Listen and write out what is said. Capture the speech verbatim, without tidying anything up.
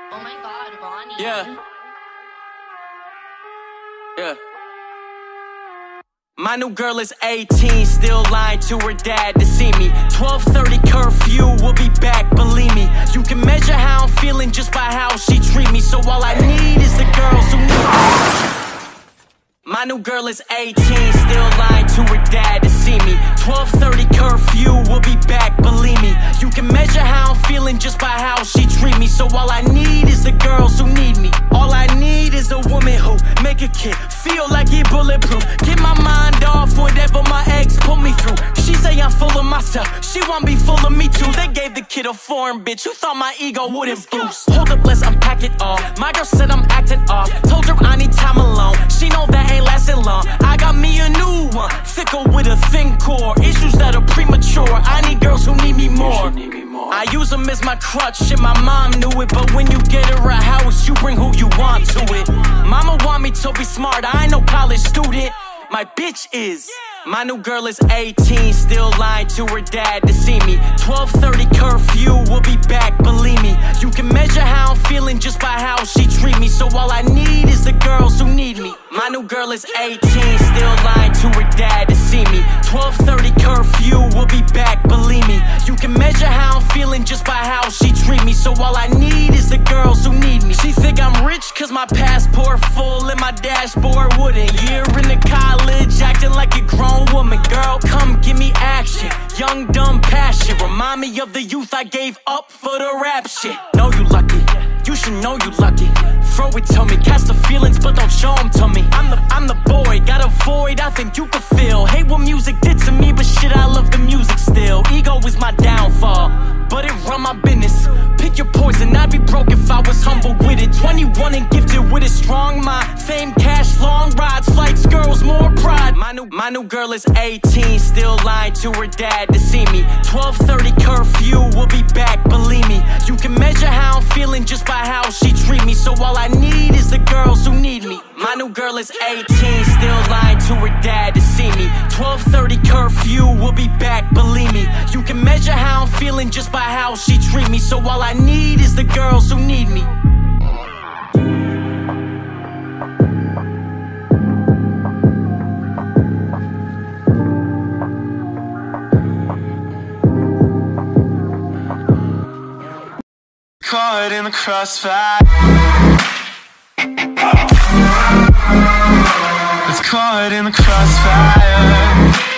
Oh my god, Ronnie. Yeah. Yeah. My new girl is eighteen, still lying to her dad to see me. twelve thirty curfew, we'll be back, believe me. You can measure how I'm feeling just by how she treat me. So all I need is the girls who need me. My new girl is eighteen, still lying to her dad to see me. twelve thirty curfew, we'll be back, believe me. You can measure how I'm feeling just by how she treat me. So all I need is the girls who need me. All I need is a woman who make a kid feel like he bulletproof. Get my mind off whatever my ex put me through. She say I'm full of myself, she want be full of me too. They gave the kid a foreign bitch who thought my ego wouldn't boost. Hold up, let's unpack it all. My girl said I'm acting off, told her I need time alone. She know that ain't lasting long. I got me a new one, thicker with a thin core. Issues that are premature, I need girls who need me more. I use them as my crutch, shit, my mom knew it. But when you get her a house, you bring who you want to it. Mama want me to be smart, I ain't no college student. My bitch is. My new girl is eighteen, still lying to her dad to see me. twelve thirty curfew, we'll be back, believe me. You can measure how I'm feeling just by how she treat me. So all I need is the girls who need me. My new girl is eighteen, still lying to her dad to see me. twelve thirty curfew, we'll be back, believe me. You can measure how I'm feeling just by how she treat me. So all I need is the girls who need me. She think I'm rich cause my passport full and my dashboard wooden. Year into college, acting like a grown woman. Girl, come give me action. Young, dumb passion. Remind me of the youth I gave up for the rap shit. Know you lucky, you should know you lucky. Throw it to me, catch the feelings but don't show them to me. I'm the, I'm the boy, got a void I think you could fill. Hate what music did to me, but shit I love the music still. Ego is my downfall, but it run my business. Pick your poison, I'd be broke if I was humble with it. Twenty-one and gifted with a strong mind. Fame, cash, long rides, flights, girls, more pride. My new, my new girl is eighteen, still lying to her dad to see me. twelve thirty curfew, we'll be back, believe me. You can measure how I'm feeling just by how she treat me. So all I need is the girls who need me. My new girl is eighteen, still lying to her dad to see me. twelve thirty curfew, we'll be back, believe me. You can measure how I'm feeling just by how she treat me. So all I need is the girls who need me. Caught in the crossfire. It's caught in the crossfire.